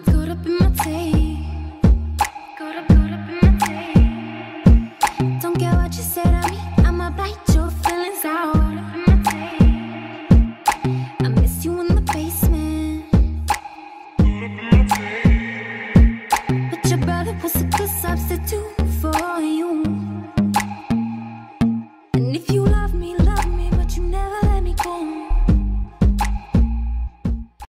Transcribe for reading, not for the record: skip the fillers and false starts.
caught up in my tape. Caught up in my tape. Don't care what you say to me, I'ma bite your feelings out. Caught up in my tape. I miss you in the basement. Caught up in my tape. But your brother was a good substitute.